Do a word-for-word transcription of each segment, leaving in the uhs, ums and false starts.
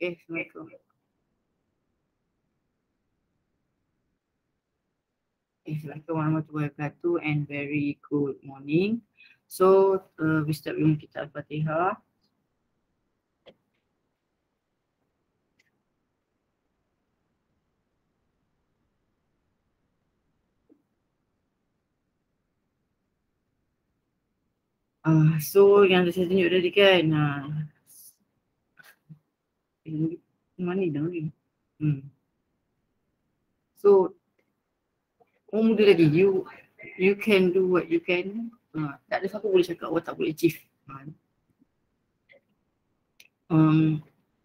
Okay, Assalamualaikum. Assalamualaikum warahmatullahi wabarakatuh and very good morning. So, uh, we start with kita Al-Fatihah. Uh, so, yang saya tunjuk tadi kan, uh, mana dah ni? Hmm. So, orang muda lagi, you you can do what you can. Uh, tak ada siapa boleh cakap awak tak boleh achieve. Uh, um,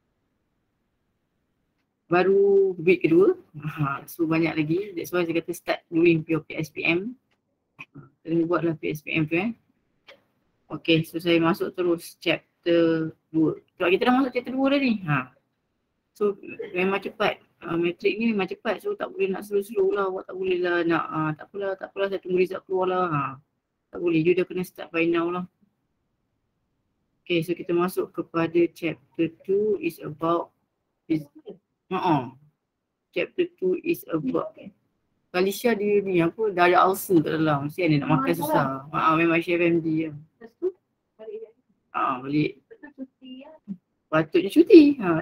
baru week kedua, uh, so banyak lagi. That's why saya kata start doing your P S P M. Uh, kena buatlah P S P M tu eh. Okay, so saya masuk terus chapter dua. Sebab kita dah masuk chapter dua dah ni. Ha. So memang cepat. Uh, matrik ni memang cepat. So tak boleh nak slow-slow lah. Awak tak boleh lah nak, uh, tak apalah, tak apalah saya tunggu result keluar lah. Ha. Tak boleh, you dah kena start by now lah. Okay, so kita masuk kepada chapter two is about, is, uh-uh. chapter two is about, Kalisha dia ni apa, dah ada ulcer kat dalam. Mesti ada nak makan susah. Ha, memang Chef M D lah. Ha, balik. Patutnya cuti. Ha.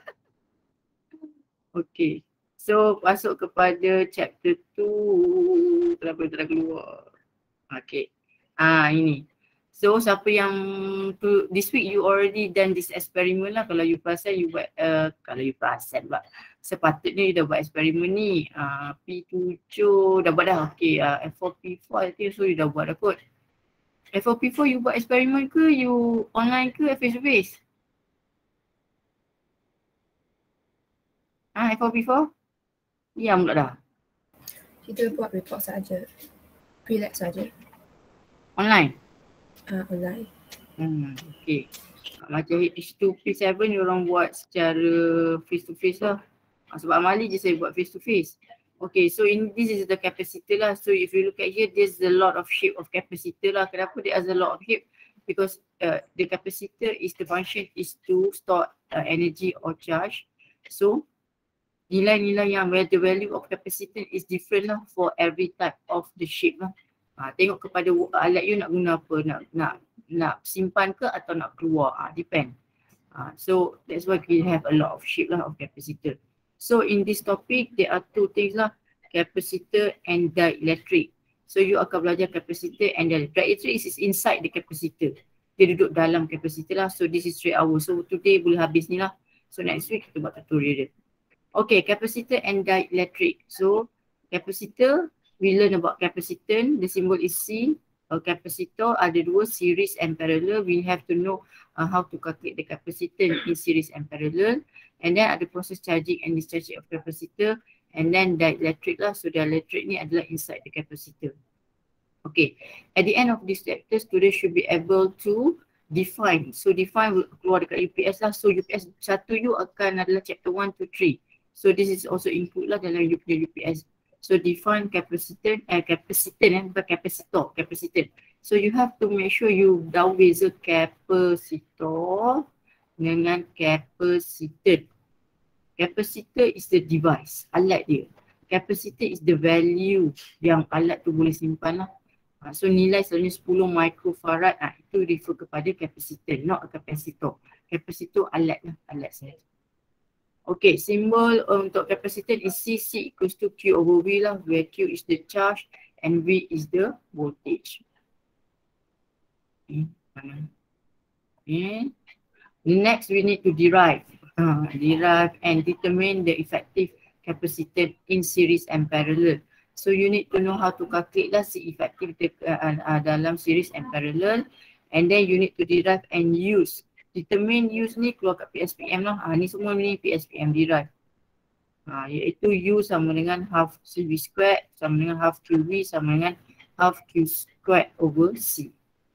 Okay. So masuk kepada chapter two. Kenapa tak keluar? Okay. Ah ini. So siapa yang tu, this week you already done this experiment lah. Kalau you perasan you buat, uh, kalau you perasan buat. Sepatutnya you dah buat eksperimen ni. Uh, P seven dah buat dah. Okay. Uh, F four P four I think so you dah buat dah kot. F four P four you buat eksperimen ke you online ke face to face? Ah, F four P four? Diam pula dah. Kita buat report saja. Pre-lab saja. Online? Ah, uh, online. Hmm, okay. Macam H two P seven you orang buat secara face to face lah. Sebab Amali je saya buat face to face. Okay, so in this is the capacitor lah. So if you look at here, there's a lot of shape of capacitor lah. Kenapa there is a lot of shape? Because uh, the capacitor is the function is to store uh, energy or charge. So nilai-nilai yang where the value of capacitor is different lah for every type of the shape lah. Ha, tengok kepada alat you nak guna apa, nak nak nak simpan ke atau nak keluar, ha, depend. Ha, so that's why we have a lot of shape lah of capacitor. So in this topic there are two things lah, capacitor and dielectric. So you akan belajar capacitor and dielectric. Dielectric is inside the capacitor. Dia duduk dalam capacitor lah. So this is three hours. So today boleh habis ni lah. So next week kita buat tutorial dia. Okay, capacitor and dielectric. So, capacitor, we learn about capacitance. The symbol is C. A capacitor ada dua, series and parallel. We have to know uh, how to calculate the capacitance in series and parallel. And then ada process charging and discharging of capacitor. And then dielectric lah. So, dielectric ni adalah inside the capacitor. Okay, at the end of this chapter, students should be able to define. So, define keluar dekat U P S lah. So, U P S satu you akan adalah chapter one to three. So this is also include lah dalam you punya U P S. So define capacitance, eh capacitance eh bukan capacitor, capacitance. So you have to make sure you tahu beza capacitor dengan capacitance. Capacitor is the device, alat dia. Capacitor is the value yang alat tu boleh simpan lah. Uh, so nilai selalunya sepuluh microfarad, uh, itu refer kepada capacitor, not a capacitor. Capacitor alat lah, alat saya. Okay, symbol untuk capacitance is C, C equals to Q over V lah, where Q is the charge and V is the voltage. Okay, okay. Next we need to derive, uh, derive and determine the effective capacitance in series and parallel. So you need to know how to calculate lah si effective uh, uh, dalam series and parallel, and then you need to derive and use. Determine use ni keluar kat P S P M lah. Ha, ni semua ni P S P M derive. Ha, iaitu U sama dengan half C V squared, sama dengan half Q V, sama dengan half Q squared over C.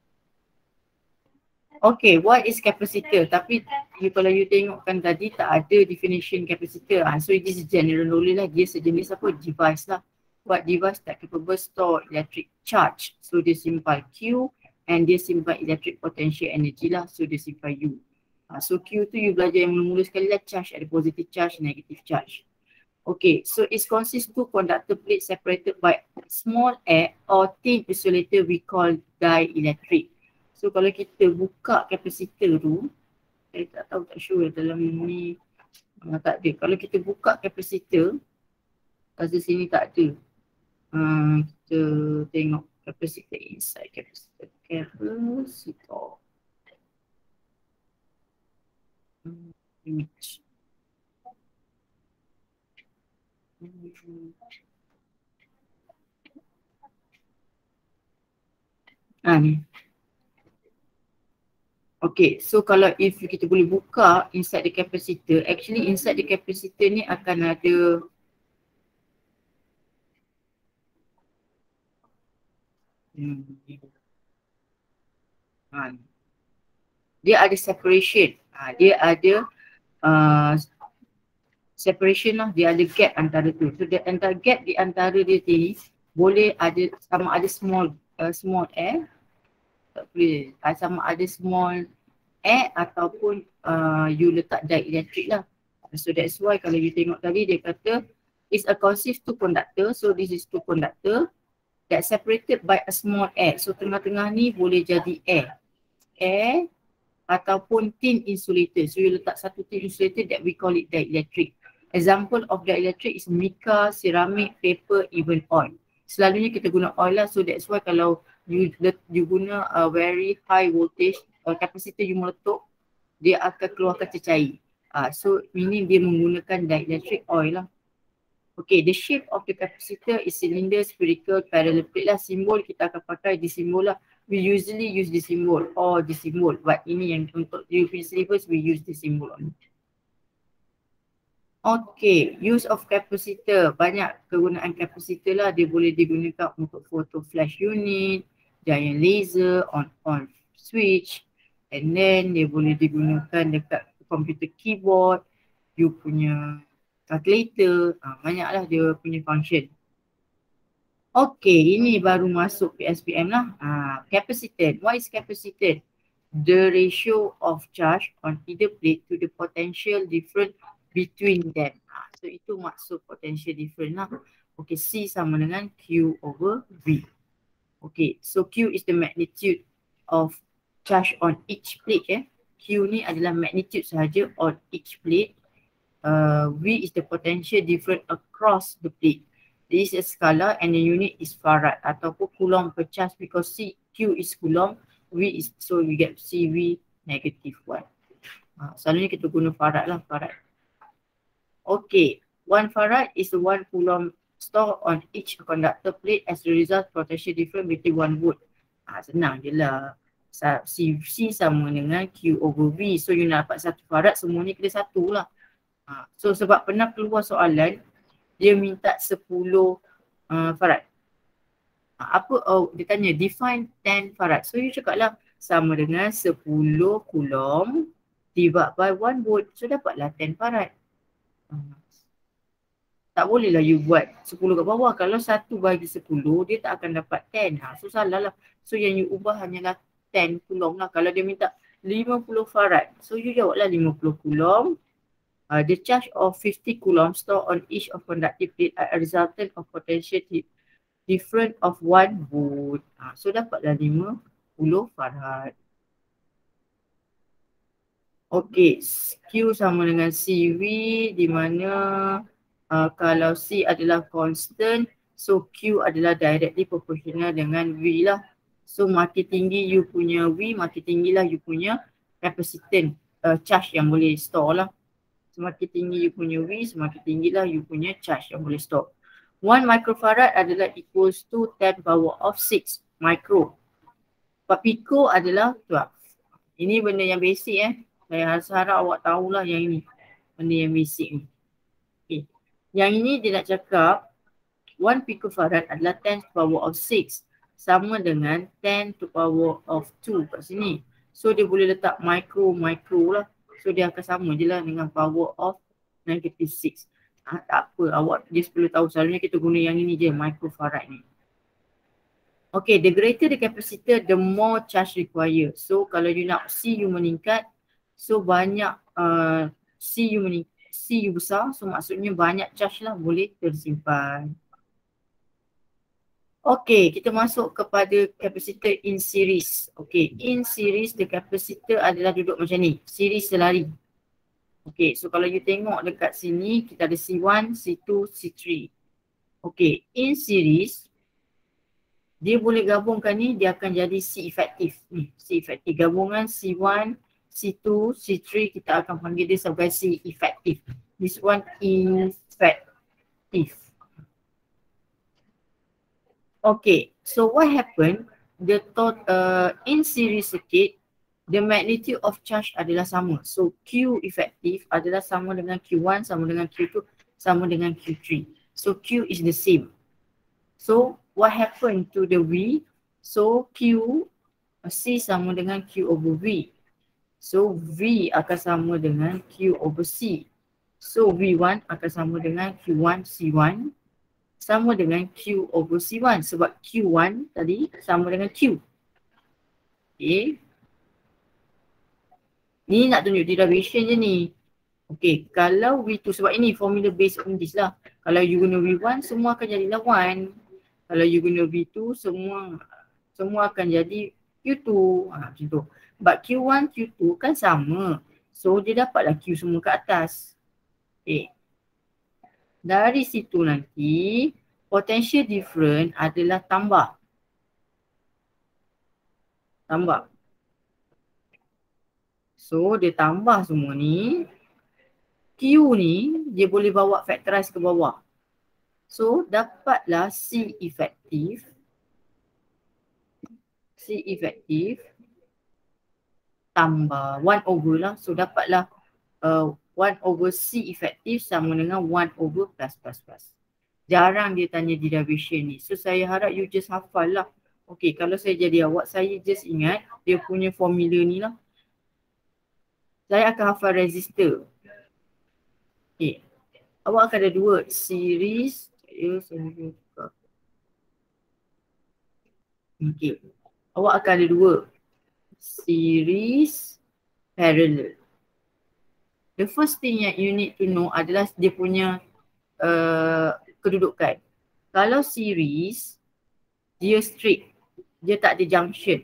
Okay, what is capacitor? Tapi you, kalau you tengokkan tadi tak ada definition capacitor. Ha, so this is general knowledge lah. Dia sejenis apa? Device lah. What device that capable store electric charge. So dia simpan Q and dia simpan electric potential energy lah. So dia simpan U. Uh, so Q tu you belajar yang mula-mula sekali lah, charge ada positive charge, negative charge. Okay, so it consists two conductor plates separated by small a or thin insulator we call dielectric. So kalau kita buka kapasitor tu, saya tak tahu, tak sure dalam ni uh, tak ada. Kalau kita buka kapasitor, pada sini tak ada. Uh, kita tengok kapasitor inside kapasitor. Kapasitor. Hmm, image. Hmm. Ah ni. Okay, so kalau if kita boleh buka inside the capacitor, actually inside the capacitor ni akan ada hmm. ha. Dia ada separation, ha, dia ada uh, separation lah, dia ada gap antara tu. So dia antara gap di antara dia ni boleh ada sama ada small uh, small air, tak boleh, uh, sama ada small air ataupun uh, you letak dielectric lah. So that's why kalau you tengok tadi dia kata it's a consist two conductor. So this is two conductor that separated by a small air. So tengah-tengah ni boleh jadi air. Air ataupun thin insulator. So you letak satu thin insulator that we call it dielectric. Example of dielectric is mica, ceramic, paper, even oil. Selalunya kita guna oil lah. So that's why kalau you you guna a very high voltage uh, capacitor you meletup, dia akan keluarkan cecair. Uh, so ini dia menggunakan dielectric oil lah. Okay, the shape of the capacitor is cylinder, spherical, parallel plate lah. Simbol kita akan pakai di simbol lah. We usually use the symbol or the symbol, but ini yang untuk U P syllabus we use the symbol on. Okay, use of capacitor. Banyak kegunaan capacitor lah. Dia boleh digunakan untuk photo flash unit, giant laser, on-on switch, and then dia boleh digunakan dekat computer keyboard, you punya calculator, ha, banyaklah dia punya function. Okay, ini baru masuk P S P M lah. Uh, capacitance. What is capacitance? The ratio of charge on either plate to the potential difference between them. Uh, so itu maksud potential difference lah. Okay, C sama dengan Q over V. Okay, so Q is the magnitude of charge on each plate. Eh. Q ni adalah magnitude sahaja on each plate. Uh, V is the potential difference across the plate. This is a scalar and the unit is farad ataupun coulomb per charge, because C, Q is coulomb, V is, so we get C V negative one. Uh, selalunya kita guna farad lah, farad. Okay, one farad is the one coulomb stored on each conductor plate as a result potential difference between one volt. Uh, senang je lah. C, C sama dengan Q over V. So you nak dapat satu farad, semuanya kena satu lah. Uh, so sebab pernah keluar soalan, dia minta sepuluh uh, farad. Apa, oh, dia tanya define ten farad. So you cakap lah sama dengan sepuluh coulomb divide by one volt. So dapatlah ten farad. Uh, tak boleh lah you buat sepuluh kat bawah. Kalau satu bagi sepuluh, dia tak akan dapat ten. Ha, so salah lah. So yang you ubah hanyalah ten coulomb lah. Kalau dia minta lima puluh farad, so you jawablah lima puluh coulomb. Uh, the charge of fifty coulomb stored on each of conductive plate are a resultant of potential different of one volt. Uh, so dapatlah lima puluh farad. Okay, Q sama dengan C V, di mana uh, kalau C adalah constant, so Q adalah directly proportional dengan V lah. So makin tinggi you punya V, makin tinggilah you punya capacitance, uh, charge yang boleh store lah. Semakin tinggi you punya V, semakin tinggilah you punya charge yang boleh store. one microfarad adalah equals to ten power of six micro. But pico adalah twelve. Ini benda yang basic eh. Saya harap awak tahulah yang ini. Benda yang basic ni. Okay. Yang ini dia nak cakap one picofarad adalah ten to power of six. Sama dengan ten to power of two kat sini. So dia boleh letak micro, micro lah. So dia akan sama je lah dengan power of negative six. Ha, tak apa, awak just perlu tahu selalunya kita guna yang ini je, microfarad ni. Okay, the greater the capacitor, the more charge required. So kalau you nak C you meningkat, So banyak uh, C U ni, C U besar, so maksudnya banyak charge lah boleh tersimpan. Okay, kita masuk kepada capacitor in series. Okay, in series the capacitor adalah duduk macam ni, series selari. Okay, so kalau you tengok dekat sini kita ada C one, C two, C three. Okay, in series dia boleh gabungkan ni, dia akan jadi C efektif. Ni, C efektif. Gabungan C one, C two, C three kita akan panggil dia sebagai C efektif. This one effective. Okay, so what happened? The tot, uh, in series circuit, the magnitude of charge adalah sama. So Q efektif adalah sama dengan Q one, sama dengan Q two, sama dengan Q three. So Q is the same. So what happened to the V? So Q, C sama dengan Q over V. So V akan sama dengan Q over C. So V one akan sama dengan Q one C one sama dengan Q over C one sebab Q one tadi sama dengan Q. Okay. Ni nak tunjuk derivation je ni. Okay, kalau V two sebab ini formula based on this lah. Kalau you guna V one semua akan jadilah one. Kalau you guna V two semua semua akan jadi Q two. Ha, macam tu. But Q one, Q two kan sama. So dia dapatlah Q semua ke atas. Okay. Dari situ nanti potential difference adalah tambah. Tambah. So dia tambah semua ni. Q ni dia boleh bawa factorize ke bawah. So dapatlah C efektif. C efektif tambah one over lah. So dapatlah uh, one over C efektif sama dengan one over plus plus plus. Jarang dia tanya derivation ni. So saya harap you just hafal lah. Okay, kalau saya jadi awak, saya just ingat dia punya formula ni lah. Saya akan hafal resistor. Okay. Awak akan ada dua series. Ya, saya buka. Okay. Awak akan ada dua series parallel. The first thing yang you need to know adalah dia punya uh, kedudukan. Kalau series, dia straight. Dia tak ada junction.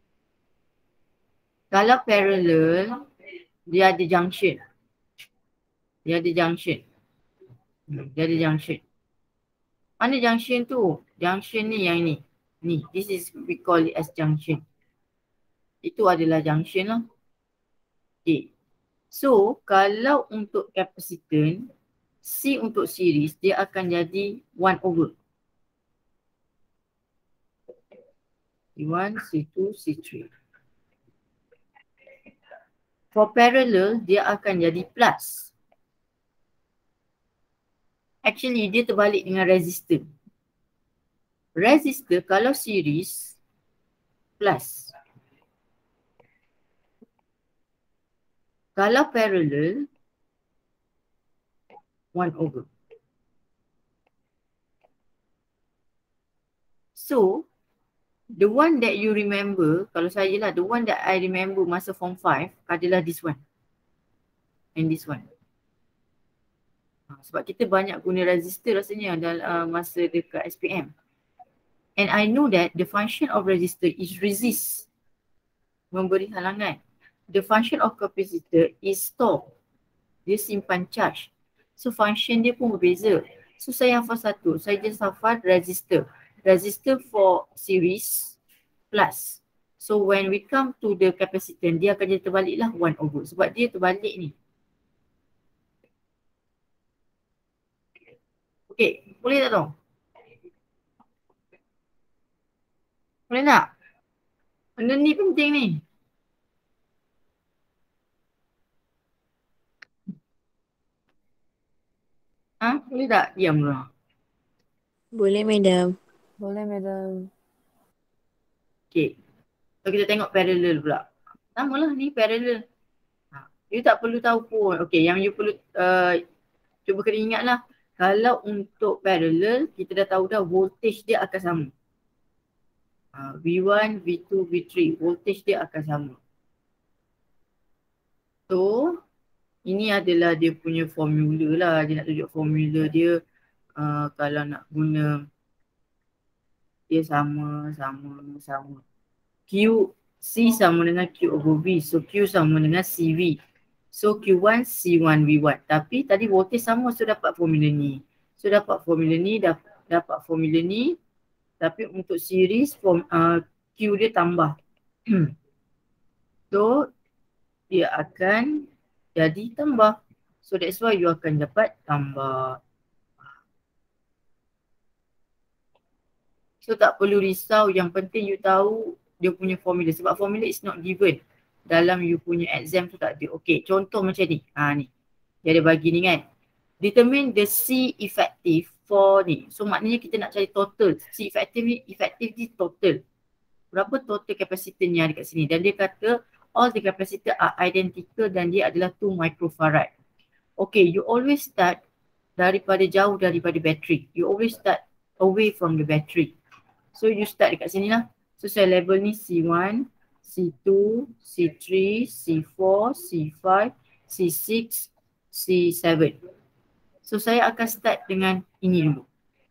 Kalau parallel, dia ada junction. Dia ada junction. Dia ada junction. Mana junction tu? Junction ni yang ni. Ni, this is we call it as junction. Itu adalah junction lah. Okay. So, kalau untuk capacitance, C untuk series, dia akan jadi one over. C one, C two, C three. For parallel, dia akan jadi plus. Actually, dia terbalik dengan resistor. Resistor kalau series, plus. Kalau parallel, one over. So, the one that you remember, kalau saya lah, the one that I remember masa form five adalah this one. And this one. Ha, sebab kita banyak guna resistor rasanya dalam uh, masa dekat S P M. And I know that the function of resistor is resist. Memberi halangan. The function of capacitor is store. Dia simpan charge. So function dia pun berbeza. So saya hafal satu. Saya just hafal resistor. Resistor for series plus. So when we come to the capacitance, dia akan jadi terbalik lah one over. Sebab dia terbalik ni. Okay, boleh tak tahu? Boleh tak? Benda ni penting ni. Ha? Boleh tak? Diam dulu. Boleh, madam. Boleh, madam. Okay. So kita tengok parallel pula. Sama lah ni parallel. Ha. You tak perlu tahu pun. Okay, yang you perlu uh, cuba kena ingat lah. Kalau untuk parallel, kita dah tahu dah voltage dia akan sama. Uh, V one, V two, V three. Voltage dia akan sama. So ini adalah dia punya formula lah. Dia nak tunjuk formula dia uh, kalau nak guna dia sama, sama, sama. Q, C sama dengan Q over V. So Q sama dengan C V. So Q one, C one, V one. Tapi tadi voltage sama, so dapat formula ni. So dapat formula ni, dapat, dapat formula ni. Tapi untuk series, form, uh, Q dia tambah. So dia akan jadi tambah. So that's why you akan dapat tambah. So tak perlu risau, yang penting you tahu dia punya formula. Sebab formula is not given dalam you punya exam tu, tak ada. Okay, contoh macam ni. Ha ni, dia ada bagi ni kan. Determine the C effective for ni. So maknanya kita nak cari total. C effective ni, effective ni total. Berapa total kapasitornya dekat sini. Dan dia kata all the capacitor are identical dan dia adalah two microfarad. Okay, you always start daripada jauh daripada battery. You always start away from the battery. So you start dekat sini lah. So saya level ni C one, C two, C three, C four, C five, C six, C seven. So saya akan start dengan ini dulu.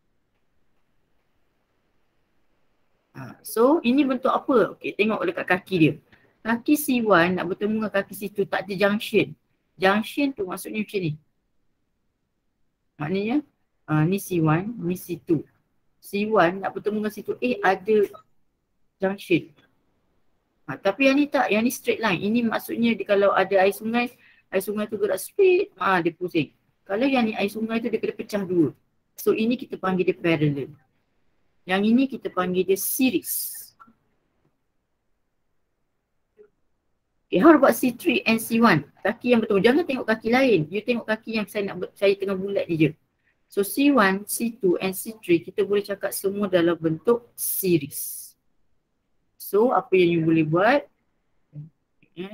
Ha, so ini bentuk apa? Okay, tengok dekat kaki dia. Kaki C one nak bertemu dengan kaki C two, tak ada junction. Junction tu maksudnya macam ni. Maknanya uh, ni C one, ni C two. C one nak bertemu dengan C two A ada junction. Ha, tapi yang ni tak, yang ni straight line. Ini maksudnya dia, kalau ada air sungai, air sungai tu gerak straight, ha, dia pusing. Kalau yang ni air sungai tu dia kena pecah dua. So ini kita panggil dia parallel. Yang ini kita panggil dia series. Okay, how about C three and C one? Kaki yang bertemu. Jangan tengok kaki lain. You tengok kaki yang saya nak saya tengah bulat ni je. So C one, C two and C three kita boleh cakap semua dalam bentuk series. So apa yang you boleh buat? Okay.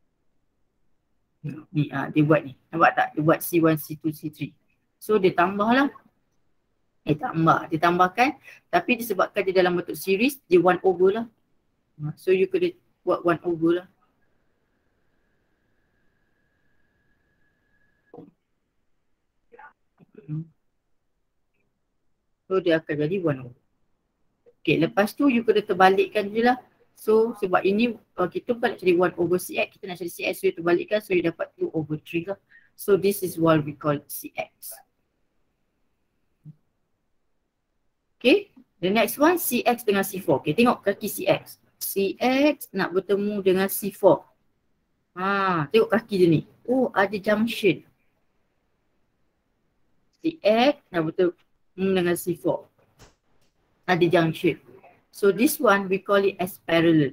Ni ah, dia buat ni. Nampak tak? Dia buat C one, C two, C three. So dia tambah lah. Eh tambah. Dia tambahkan. Tapi disebabkan dia dalam bentuk series, dia one over lah. So you kena buat one over lah. So dia akan jadi one over. Okay, lepas tu you kena terbalikkan je lah. So sebab ini uh, kita bukan nak cari one over C X, kita nak cari C X, so you terbalikkan, so you dapat two over three lah. So this is what we call C X. Okay, the next one C X dengan C four. Okay, tengok kaki C X. C X nak bertemu dengan C four. Ha, tengok kaki dia ni. Oh, ada junction. C X nak bertemu dengan C four. Ada junction. So this one we call it as parallel.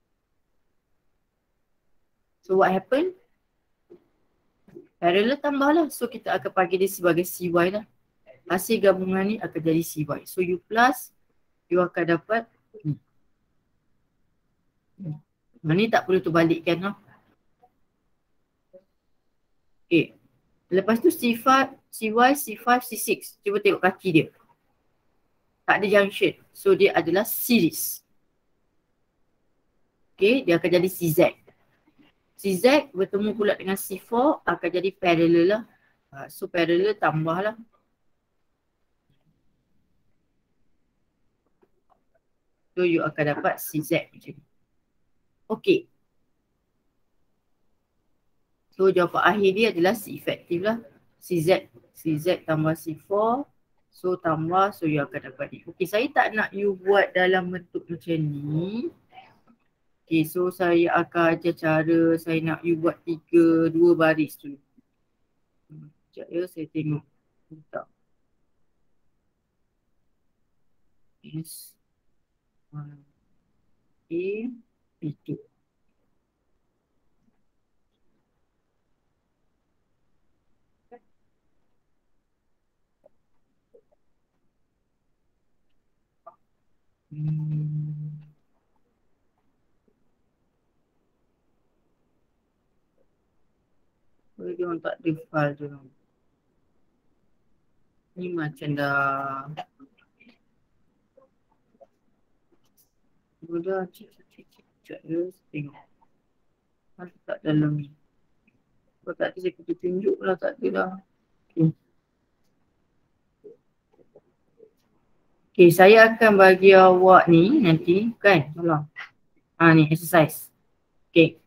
So what happened? Parallel tambah lah. So kita akan panggil dia sebagai C Y lah. Hasil gabungan ni akan jadi C Y. So you plus, you akan dapat ni. Ni tak perlu terbalikkan lah. Okay. Lepas tu C five, C Y, C five, C six. Cuba tengok kaki dia. Tak ada junction. So dia adalah series. Okay, dia akan jadi C Z. C Z bertemu pula dengan C four akan jadi parallel lah. Uh, so parallel tambah lah. So you akan dapat C Z macam ni. Okay. So jawapan akhir dia adalah C effective lah. C Z. C Z tambah C four. So tambah, so you akan dapat ni. Okay, saya tak nak you buat dalam bentuk macam ni. Okay, so saya akan ajar cara saya nak you buat tiga, dua baris tu. Sekejap ya, saya tengok. Tak. Yes. Okay, itu. Hmm. Boleh dia orang tak ada file tu. Ni macam dah. Dah cik cik cik cik ya, tengok. Ada tak dalam ni? Kalau tak ada saya kutu tunjuk lah, tak ada lah. Okay. Okay, saya akan bagi awak ni nanti kan. Tolong. Ha ni exercise. Okay.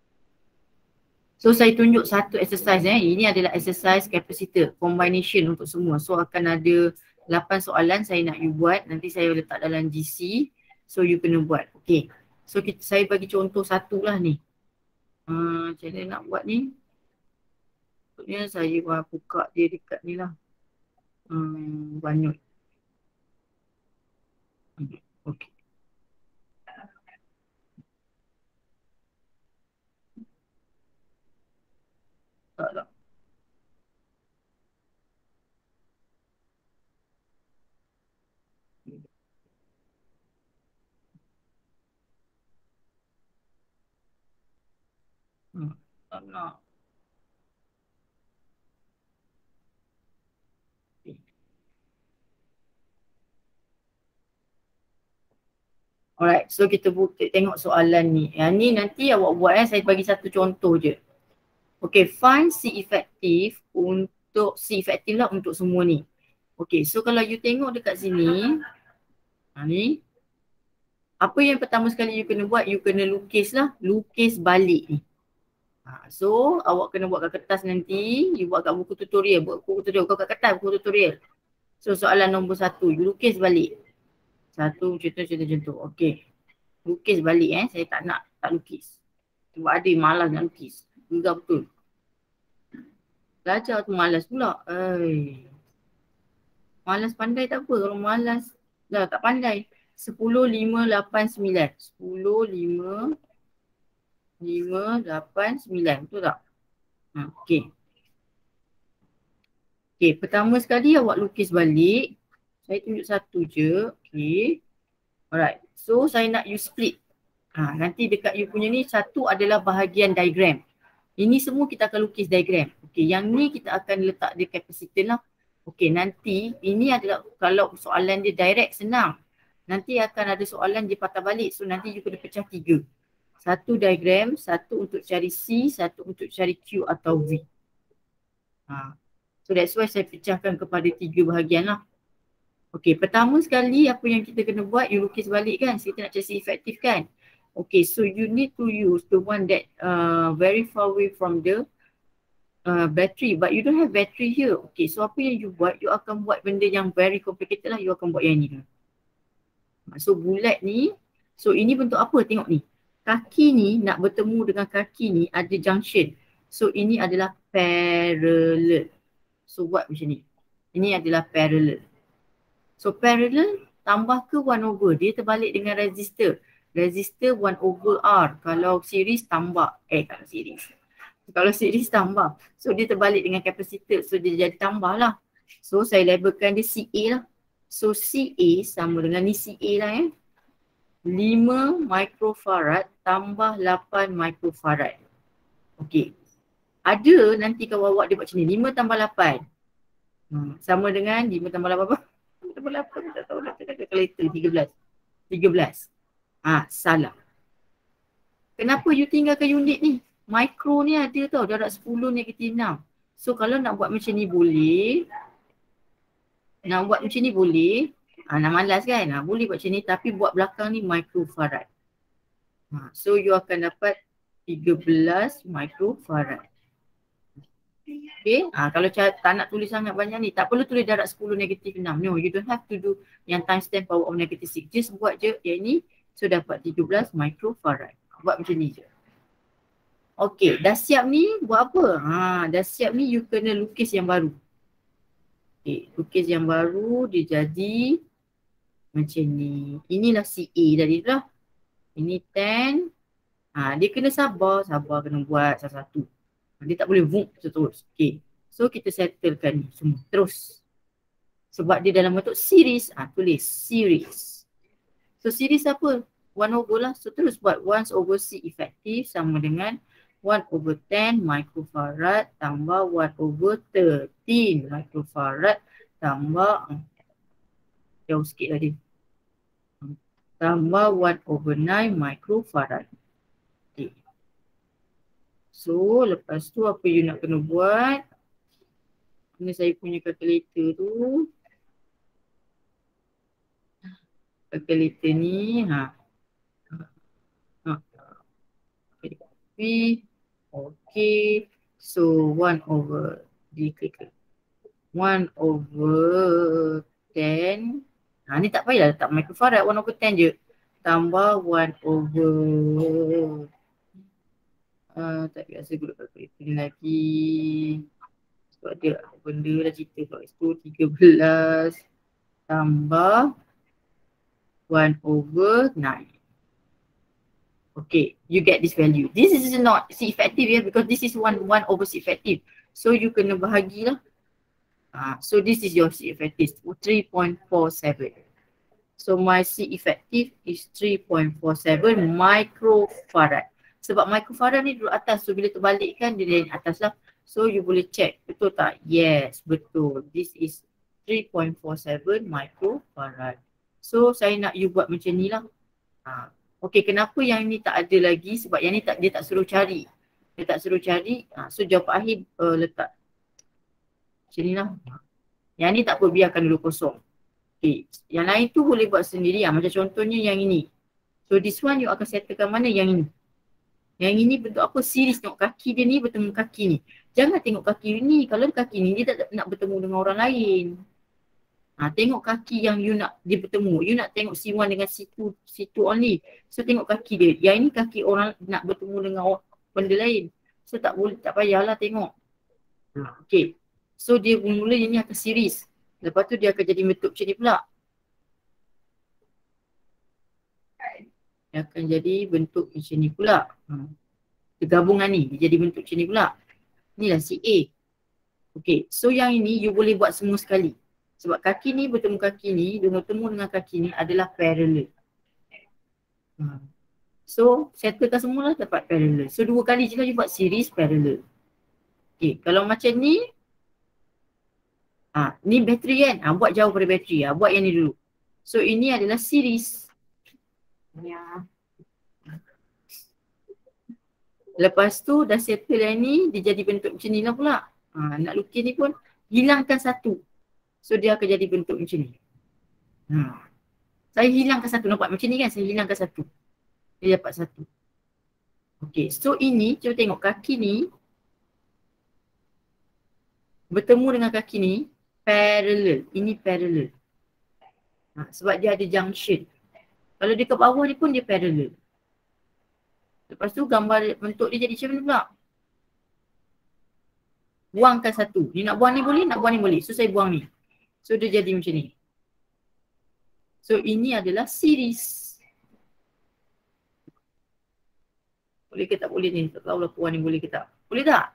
So saya tunjuk satu exercise eh. Ini adalah exercise capacitor combination untuk semua. So akan ada lapan soalan saya nak you buat. Nanti saya letak dalam G C. So you kena buat. Okay. So kita, saya bagi contoh satu lah ni. Uh, macam mana nak buat ni? Maksudnya saya buka dia dekat ni lah. Hmm, banyak. Okay. Tak tak. Hmm, tak nak. Alright, so kita buka, tengok soalan ni. Yang ni nanti awak buat eh, saya bagi satu contoh je. Okay, find C effective untuk, C effective lah untuk semua ni. Okay, so kalau you tengok dekat sini, ha ni, apa yang pertama sekali you kena buat, you kena lukis lah, lukis balik ni. Ha, so, awak kena buat kat kertas nanti, you buat kat buku tutorial, buat buku tutorial, bukan kat kertas, buku tutorial. So, soalan nombor satu, you lukis balik. Satu, contoh, contoh, contoh. Okay. Lukis balik eh, saya tak nak, tak lukis. Sebab ada yang malas nak lukis. Enggak betul. Belajar tu malas pula. Ay. Malas pandai tak apa, kalau malas dah tak pandai. Sepuluh, lima, lapan, sembilan. Sepuluh, lima, lima, lapan, sembilan. Betul tak? Ha, okay. Okay, pertama sekali awak lukis balik. Saya tunjuk satu je. Okay. Alright. So, saya nak you split. Ha, nanti dekat you punya ni, satu adalah bahagian diagram. Ini semua kita akan lukis diagram. Okay, yang ni kita akan letak di capacitor lah. Okay, nanti ini adalah kalau soalan dia direct senang. Nanti akan ada soalan dia patah balik. So, nanti you kena pecah tiga. Satu diagram, satu untuk cari C, satu untuk cari Q atau V. Ha. So, that's why saya pecahkan kepada tiga bahagian lah. Okay, pertama sekali apa yang kita kena buat, you lukis balik kan. So, kita nak cari C effective kan. Okay, so you need to use the one that uh, very far away from the uh, battery. But you don't have battery here. Okay, so apa yang you buat, you akan buat benda yang very complicated lah. You akan buat yang ni. So, bulat ni. So, ini bentuk apa? Tengok ni. Kaki ni nak bertemu dengan kaki ni ada junction. So, ini adalah parallel. So, buat macam ni. Ini adalah parallel. So, parallel tambah ke one over. Dia terbalik dengan resistor. Resistor one over R. Kalau series tambah. Eh, kalau series. Kalau series tambah. So, dia terbalik dengan kapasitor. So, dia jadi tambah lah. So, saya labelkan dia C A lah. So, C A sama dengan ni C A lah eh. lima microfarad tambah lapan microfarad. Okey. Ada nanti kalau awak dia buat macam ni. lima tambah lapan. Hmm, sama dengan lima tambah lapan apa? lima tambah lapan. Tak tahu nak cakap kalkulator. tiga belas. tiga belas. Ah, salah. Kenapa you tinggalkan unit ni? Mikro ni ada tau, darab sepuluh negatif enam. So kalau nak buat macam ni boleh. Nak buat macam ni boleh. Ha, nak malas kan? Ha, boleh buat macam ni tapi buat belakang ni microfarad. Ha, so you akan dapat tiga belas microfarad. Okay, ha, kalau tak nak tulis sangat banyak ni, tak perlu tulis darab sepuluh negatif enam. No, you don't have to do yang times ten power of negative six. Just buat je yang ni. So dapat tiga belas microfarad. Buat macam ni je. Okay, dah siap ni buat apa? Ha, dah siap ni you kena lukis yang baru. Okay, lukis yang baru dia jadi macam ni. Inilah C A tadi tu lah. Ini ten. Ha, dia kena sabar, sabar kena buat satu-satu. Dia tak boleh vum terus. Okay, so kita settlekan ni semua terus. Sebab dia dalam bentuk series. Ha, tulis series. So series apa? one over lah. So terus buat one over C effective sama dengan one over ten microfarad tambah one over thirteen microfarad tambah jauh sikit lah dia. Tambah one over nine microfarad. Okay. So lepas tu apa you nak kena buat? Mana saya punya calculator tu? Calculator ni, ha. Ha. Copy. Okay. So one over di klik one over ten. Ha, ni tak payah letak microfarad, one over ten je. Tambah one over uh, tak biasa guna calculator ni lagi. Sebab dia benda dah cerita kat situ, tiga belas tambah one over nine. Okay, you get this value. This is not C effective ya, because this is one one over C effective. So you kena bahagilah. Uh, so this is your C effective, three point four seven. So my C effective is three point four seven microfarad. Sebab microfarad ni duduk atas, so bila terbalikkan dia dari atas lah. So you boleh check, betul tak? Yes, betul. This is three point four seven microfarad. So saya nak you buat macam ni lah. Ha. Okay, kenapa yang ni tak ada lagi? Sebab yang ni tak, dia tak suruh cari. Dia tak suruh cari. Ha. So jawapan akhir uh, letak macam ni lah. Yang ni tak apa, biarkan dulu kosong. Okay, yang lain tu boleh buat sendiri lah. Macam contohnya yang ini. So this one you akan settlekan mana yang ini. Yang ini bentuk apa? Series, tengok kaki dia ni bertemu kaki ni. Jangan tengok kaki ni. Kalau kaki ni dia tak nak bertemu dengan orang lain. Ha, tengok kaki yang you nak dia bertemu. You nak tengok C one dengan C two, C two only. So tengok kaki dia. Yang ini kaki orang nak bertemu dengan orang, benda lain. So tak boleh, tak payahlah tengok. Ha, okay. So dia mula ini akan series. Lepas tu dia akan jadi bentuk macam ni pula. Dia akan jadi bentuk macam ni pula. Ha. Gabungan ni dia jadi bentuk macam ni pula. Inilah C A. Okay. So yang ini you boleh buat semua sekali. Sebab kaki ni bertemu kaki ni, dia bertemu dengan kaki ni adalah parallel. Ha. So settlekan semualah dapat parallel. So dua kali je lah you buat series parallel. Okay. Kalau macam ni, ha, ni bateri kan? Ha, buat jauh pada bateri. Ha, buat yang ni dulu. So ini adalah series. Ya. Lepas tu dah settle yang ni, dia jadi bentuk macam ni lah pula. Ha, nak lukis ni pun hilangkan satu. So dia akan jadi bentuk macam ni. Ha. Saya hilangkan satu, nampak macam ni kan? Saya hilangkan satu. Dia dapat satu. Okay, so ini cuba tengok kaki ni bertemu dengan kaki ni parallel. Ini parallel. Ha, sebab dia ada junction. Kalau dia ke bawah ni pun dia parallel. Lepas tu gambar bentuk dia jadi macam mana pula? Buangkan satu. Ni nak buang ni boleh, nak buang ni boleh. So saya buang ni. So dia jadi macam ni. So ini adalah series. Boleh ke tak boleh ni? Tak tahulah puan ni boleh ke tak. Boleh tak?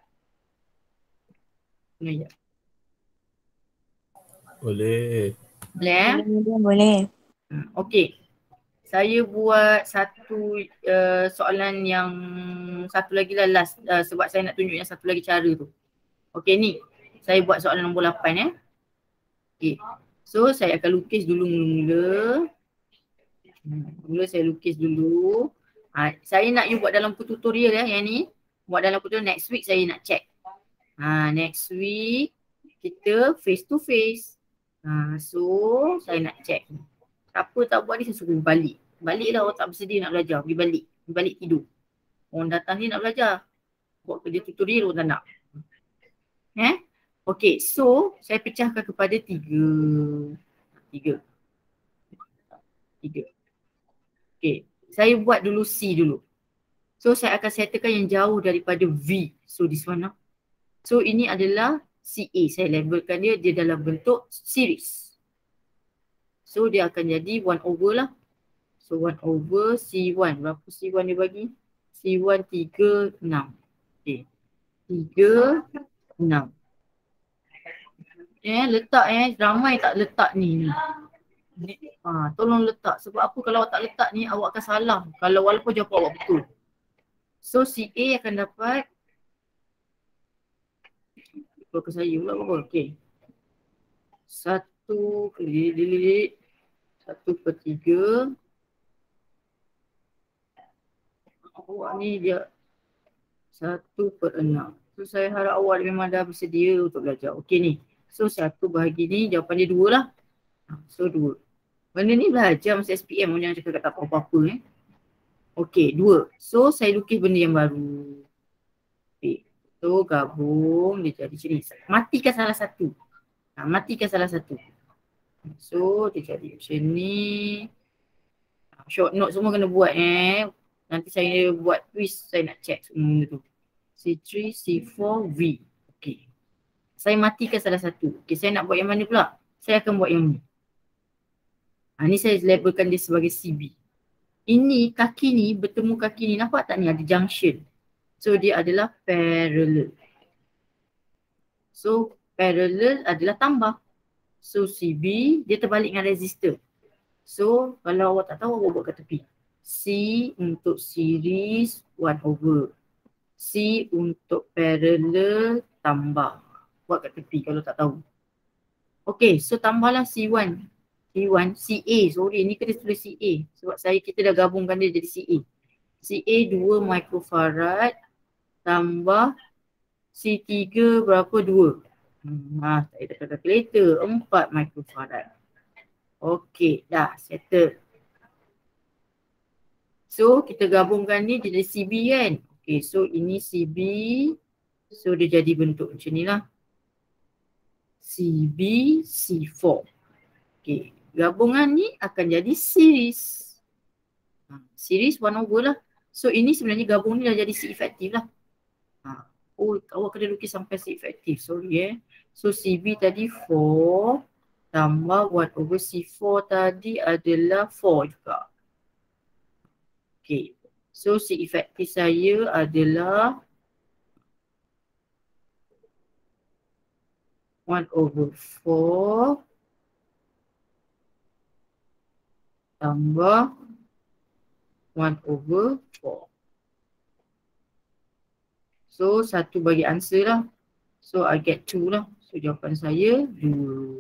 Boleh. Boleh. Boleh eh? Boleh. Boleh. Okey. Saya buat satu uh, soalan yang satu lagi lah last uh, sebab saya nak tunjuk yang satu lagi cara tu. Okey ni. Saya buat soalan nombor lapan eh. Okey. So saya akan lukis dulu mula-mula. Mula saya lukis dulu. Ha, saya nak you buat dalam buku tutorial ya yang ni. Buat dalam tutorial next week saya nak check. Ha, next week kita face to face. Ha, so saya nak check. Siapa tak buat ni saya suruh balik. Baliklah orang tak bersedia nak belajar. Pergi balik. Pergi balik tidur. Orang datang ni nak belajar. Buat kerja tutorial orang tak nak. Eh? Okay, so saya pecahkan kepada tiga. Tiga. Tiga. Okay, saya buat dulu C dulu. So saya akan settlekan yang jauh daripada V. So this one lah. So ini adalah C A. Saya labelkan dia, dia dalam bentuk series. So dia akan jadi one over lah. So one over C one. Berapa C one dia bagi? C one tiga, enam. Okay. tiga, enam. Eh, letak eh. Ramai tak letak ni. ni. Ha, tolong letak. Sebab apa kalau awak tak letak ni awak akan salah. Kalau walaupun jawapan awak betul. So C A akan dapat. Kalau ke saya pula apa? Okay. Satu. Lilit. Satu per tiga. Awak ni dia. Satu per enam. So saya harap awak memang dah bersedia untuk belajar. Okey ni. So satu bahagi ni jawapan dia dua lah. So dua. Benda ni belajar masa S P M, jangan cakap tak tahu apa-apa eh. Okey, dua. So saya lukis benda yang baru. Okey. So gabung dia jadi macam ni. Matikan salah satu. Ha, matikan salah satu. So dia jadi macam ni. Short note semua kena buat eh. Nanti saya buat twist, saya nak check semua benda tu. C three, C four, V. Okey. Saya matikan salah satu. Okey, saya nak buat yang mana pula? Saya akan buat yang ni. Ha, ni saya labelkan dia sebagai C B. Ini kaki ni bertemu kaki ni, nampak tak ni ada junction. So dia adalah parallel. So parallel adalah tambah. So C B dia terbalik dengan resistor. So kalau awak tak tahu, awak buat kat tepi. C untuk series one over. C untuk parallel tambah. Buat kat tepi kalau tak tahu. Okay, so tambahlah C one. C one, C A, sorry ni kena tulis C A. Sebab saya kita dah gabungkan dia jadi C A. C A dua microfarad tambah C tiga berapa? dua. Hmm, ha, saya dah calculator. empat microfarad. Okay, dah settle. So kita gabungkan ni jadi C B kan. Okay, so ini C B. So dia jadi bentuk macam ni lah. C B, C four. Okay, gabungan ni akan jadi series. Ha, series one over lah. So ini sebenarnya gabung ni dah jadi C efektif lah. Ha. Oh, awak kena lukis sampai C efektif, sorry eh. So C B tadi four. Tambah one over C four tadi adalah four juga. Okay. So C efektif saya adalah one over four tambah one over four. So satu bagi answer lah. So I get two lah. So jawapan saya dua.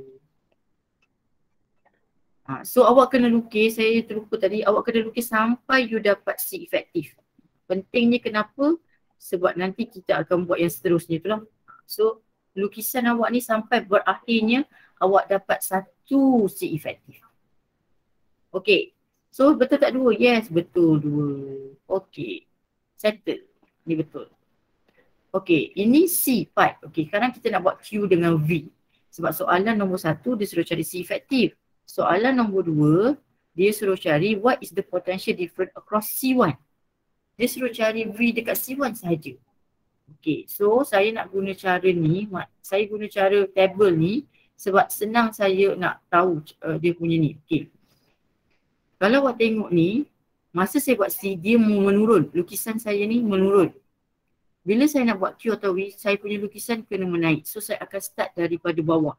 Ha, so awak kena lukis, saya terlupa tadi, awak kena lukis sampai you dapat C efektif. Pentingnya kenapa? Sebab nanti kita akan buat yang seterusnya tu lah. So lukisan awak ni sampai berakhirnya awak dapat satu C efektif. Okay. So betul tak dua? Yes, betul dua. Okay. Settle. Ni betul. Okay. Ini C part. Okay. Sekarang kita nak buat Q dengan V. Sebab soalan nombor satu dia suruh cari C efektif. Soalan nombor dua, dia suruh cari what is the potential difference across C one. Dia suruh cari V dekat C one sahaja. Okay, so saya nak guna cara ni, saya guna cara table ni sebab senang saya nak tahu uh, dia punya ni. Okay. Kalau awak tengok ni, masa saya buat C, dia menurun. Lukisan saya ni menurun. Bila saya nak buat Q atau V, saya punya lukisan kena menaik. So saya akan start daripada bawah.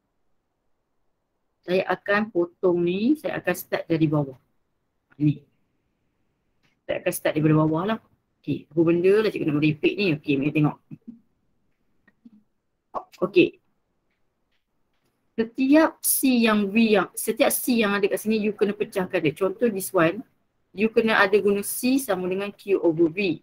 Saya akan potong ni, saya akan start dari bawah. Ni. Saya akan start daripada bawah lah. Okay, apa benda lah cikgu nak merepek ni. Okay, mari tengok. Okay. Setiap C yang V yang, setiap C yang ada kat sini, you kena pecahkan dia. Contoh this one, you kena ada guna C sama dengan Q over V.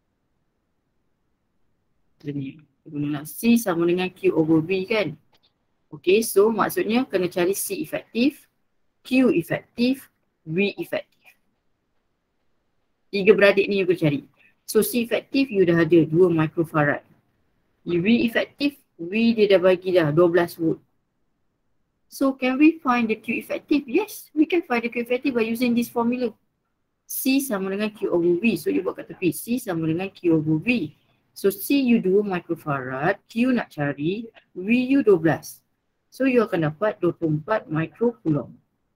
Ni, gunalah C sama dengan Q over V kan. Okay, so maksudnya kena cari C efektif, Q efektif, V efektif. Tiga beradik ni you kena cari. So C efektif you dah ada dua microfarad. V efektif, V dia dah bagi dah dua belas volt. So can we find the Q effective? Yes, we can find the Q effective by using this formula. C sama dengan Q over V. So you buat kat tepi. C sama dengan Q over V. So C you dua microfarad, Q nak cari, V you dua belas. So you akan dapat dua puluh empat microcoulomb.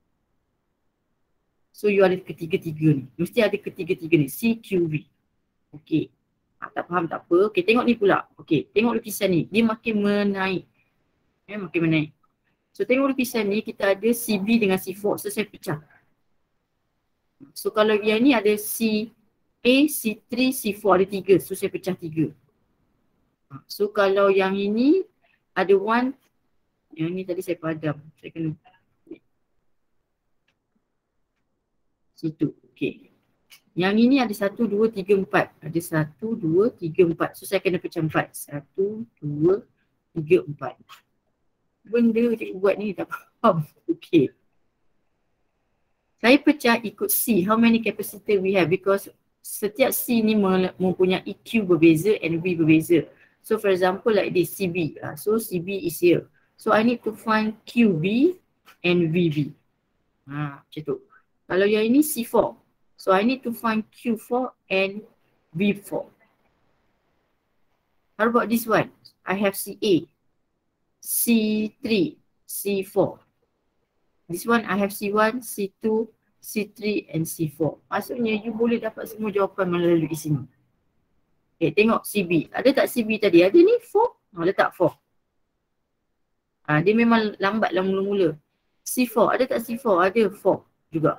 So you ada ketiga-tiga ni. Mesti ada ketiga-tiga ni. C, Q, V. Okay. Ha, tak faham tak apa. Okay, tengok ni pula. Okay, tengok lukisan ni. Dia makin menaik. Eh, makin menaik. So tengok lukisan ni, kita ada C B dengan C four. So saya pecah. So kalau yang ni ada C A, C three, C four. Ada tiga. So saya pecah tiga. So kalau yang ini ada one. Yang ni tadi saya padam. Saya kena situ. Okay. Yang ini ada satu, dua, tiga, empat. Ada satu, dua, tiga, empat. So saya kena pecah empat. Satu, dua, tiga, empat. Benda cikgu buat ni tak faham. Okay. Saya pecah ikut C. How many capacitor we have? Because setiap C ni mempunyai Q berbeza and V berbeza. So for example like this, C B. Uh, so C B is here. So I need to find Q B and V B. Ha, macam tu. Kalau yang ini C four. So I need to find Q four and V four. How about this one? I have C A, C three, C four. This one I have C one, C two, C three and C four. Maksudnya you boleh dapat semua jawapan melalui sini. Okay, tengok C B. Ada tak C B tadi? Ada ni four? Oh, letak four. Ha, dia memang lambat lah mula-mula. C four. Ada tak C four? Ada four juga.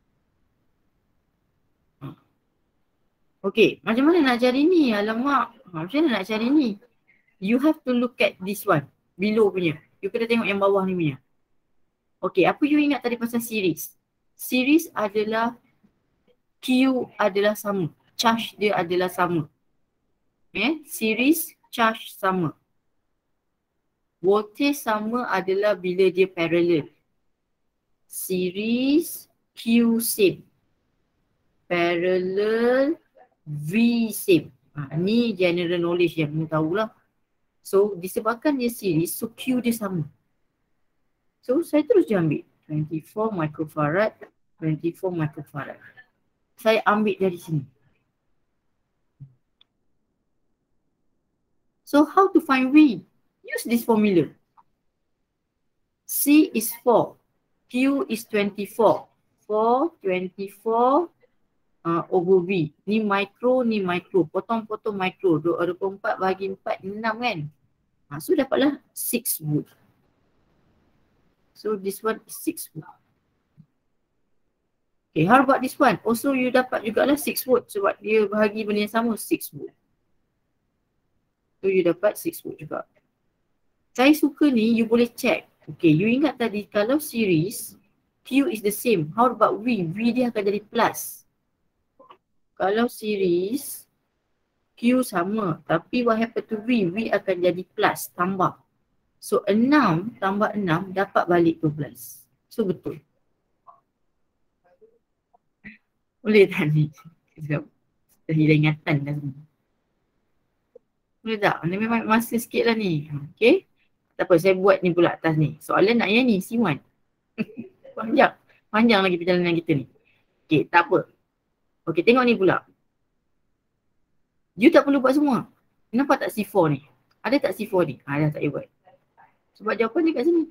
Okay, macam mana nak cari ni? Alamak, ha, macam mana nak cari ni? You have to look at this one, below punya. You kena tengok yang bawah ni punya. Okay, apa you ingat tadi pasal series? Series adalah Q adalah sama. Charge dia adalah sama. Okay, series charge sama. Voltage sama adalah bila dia parallel. Series Q same. Parallel V same. Ha, ni general knowledge yang kamu tahulah. So disebabkan dia series, so Q dia sama. So saya terus je ambil twenty-four microfarad, twenty-four microfarad. Saya ambil dari sini. So how to find V? Use this formula. C is four, Q is twenty-four. four, twenty-four uh, over V. Ni micro, ni micro. Potong-potong micro. dua puluh empat bahagi empat, enam kan? Ha, so dapatlah six volt. So this one is six volt. Okay, how about this one? Also you dapat jugalah six volt sebab dia bahagi benda yang sama, six volt. So you dapat six volt juga. Saya suka ni, you boleh check. Okay, you ingat tadi kalau series, Q is the same. How about V? V dia akan jadi plus. Kalau series, Q sama. Tapi what happen to V? V akan jadi plus, tambah. So enam tambah enam dapat balik dua belas. So betul. Boleh tak ni? Dah hilang ingatan dah semua. Boleh tak? Ni memang masa sikit lah ni. Okay. Tak apa, saya buat ni pula atas ni. Soalan nak yang ni, C one. Panjang. Panjang lagi perjalanan kita ni. Okay, tak apa. Okay, tengok ni pula. You tak perlu buat semua. Nampak tak C four ni? Ada tak C four ni? Ha, dah tak payah buat. Sebab jawapan dia kat sini.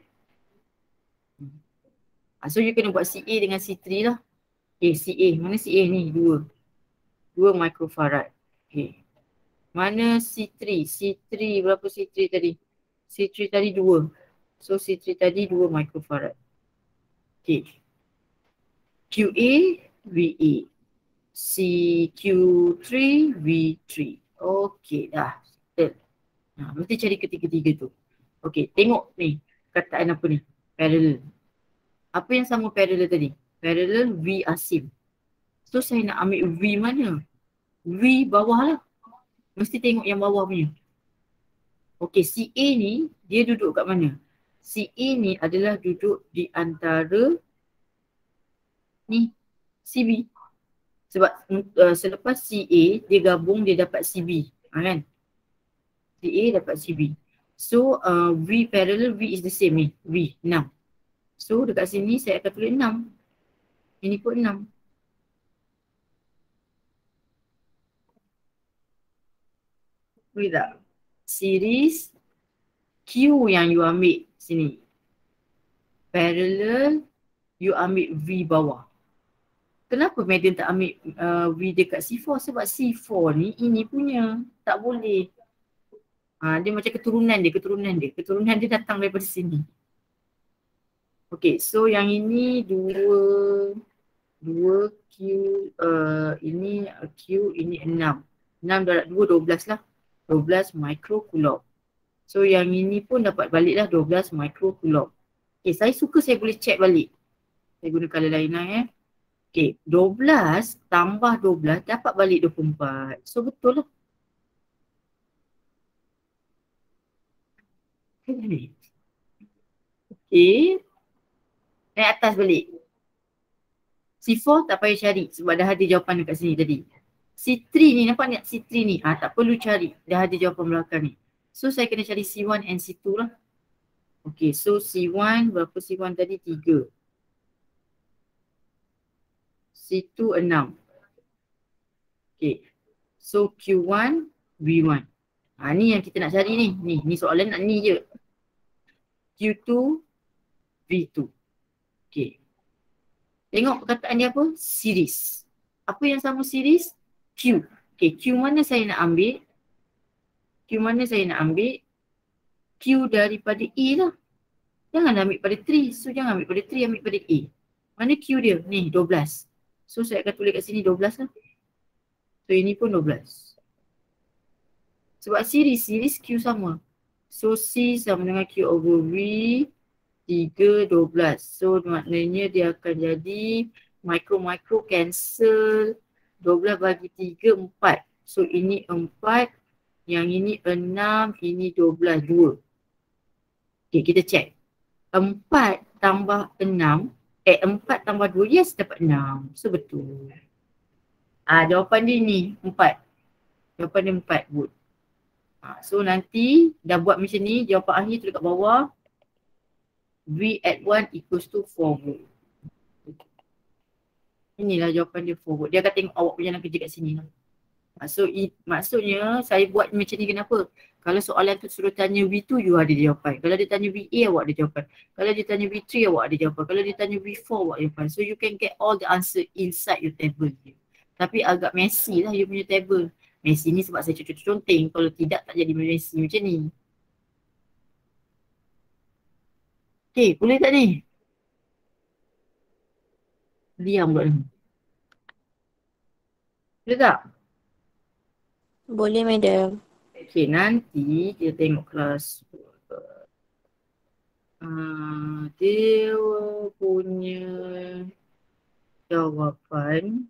Ha, so you kena buat C A dengan C three lah. Okay, C A. Mana C A ni? Dua. Dua microfarad. Okay. Mana C three? C three, berapa C three tadi? C three tadi dua. So C three tadi dua microfarad. Okay. Q A, V A. C Q three, V three. Okay dah. Nah, mesti cari ketiga-tiga tu. Okay, tengok ni. Kataan apa ni? Parallel. Apa yang sama parallel tadi? Parallel V asim. So saya nak ambil V mana? V bawah lah. Mesti tengok yang bawah punya. Okay, C A ni dia duduk kat mana? C A ni adalah duduk di antara ni C B. Sebab uh, selepas C A dia gabung dia dapat C B. Ha, kan? C A dapat C B. So uh, V parallel V is the same ni. V enam. So dekat sini saya akan tulis enam. Ini pun enam. Boleh tak? Series Q yang you ambil sini. Parallel you ambil V bawah. Kenapa Madam tak ambil uh, V dekat C four? Sebab C four ni ini punya. Tak boleh. Ha, dia macam keturunan dia, keturunan dia. Keturunan dia datang daripada sini. Okay, so yang ini dua, dua Q, uh, ini Q, ini enam. enam darab dua, dua belas lah. dua belas microcoulomb. So yang ini pun dapat balik lah dua belas microcoulomb. Okay, saya suka saya boleh check balik. Saya guna color lain lah eh. Okay, dua belas tambah dua belas dapat balik dua puluh empat. So betul lah. Okay. Naik atas balik. C four tak payah cari sebab dah ada jawapan dekat sini tadi. C three ni nampak ni C three ni. Ah, tak perlu cari. Dah ada jawapan belakang ni. So saya kena cari C one and C two lah. Okay, so C one berapa C one tadi? tiga. C two enam. Okay. So Q one V one. Ha, ni yang kita nak cari ni. Ni, ni soalan nak ni je. Q two V two. Okay. Tengok perkataan dia apa? Series. Apa yang sama series? Q. Okay, Q mana saya nak ambil? Q mana saya nak ambil? Q daripada A lah. Jangan ambil pada three. So jangan ambil pada three, ambil pada A. Mana Q dia? Ni, dua belas. So saya akan tulis kat sini dua belas lah. So ini pun dua belas. Sebab series, series Q sama. So C sama dengan Q over V. tiga, dua belas. So maknanya dia akan jadi micro-micro cancel. dua belas bagi tiga, empat. So ini empat. Yang ini enam. Ini dua belas, dua. Okay, kita check. empat tambah enam. Eh, empat tambah dua. Yes, dapat enam. So betul. Ah, jawapan dia ni, empat. Jawapan dia empat. Good. Ah, so nanti dah buat macam ni. Jawapan akhir tu dekat bawah. V at one equals to four volt. Inilah jawapan dia four volt. Dia akan tengok awak punya kerja kat sini lah. So i, maksudnya saya buat macam ni kenapa? Kalau soalan tu suruh tanya V two, you ada jawapan. Kalau dia tanya V A, awak ada jawapan. Kalau dia tanya V three, awak ada jawapan. Kalau dia tanya V four, awak ada jawapan. So you can get all the answer inside your table. Tapi agak messy lah you punya table. Messy ni sebab saya conteng-conteng. Kalau tidak tak jadi messy macam ni. Okay, boleh tak ni? Diam pula ni. Boleh tak? Boleh, madam. Okay, nanti kita tengok kelas. Uh, dia punya jawapan.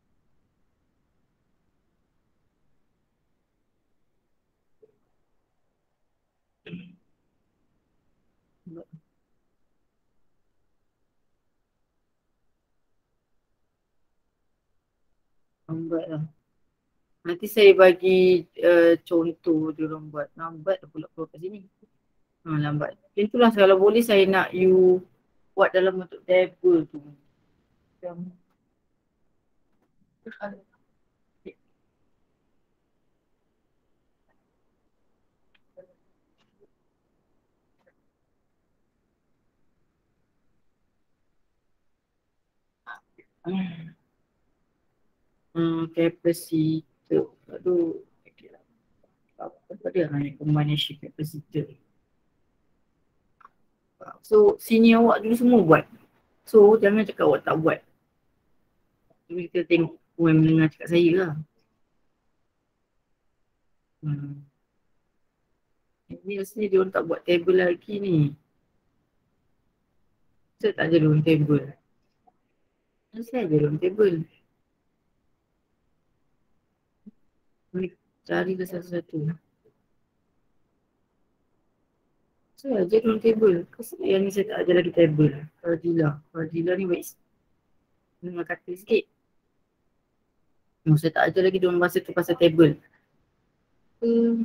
Lambat lah. Nanti saya bagi uh, contoh diorang buat. Lambat pula keluar kat sini. Ha, lambat. Macam itulah kalau boleh saya nak you buat dalam bentuk table tu. Macam Hmm, capacitor. Aduh. Apa dia hanya combination capacitor. So sini awak dulu semua buat. So jangan cakap awak tak buat. Jadi kita tengok orang mendengar cakap saya lah. Hmm. Ini rasanya dia orang tak buat table lagi ni. Saya tak ada dia orang table. Saya ada dia orang table. Carilah satu-satu. Saya ajar dalam table. Yang ni saya tak ajar lagi table. Fadila. Fadila ni baik. Memang kata sikit. No, saya tak ajar lagi dalam bahasa tu pasal table. Hmm.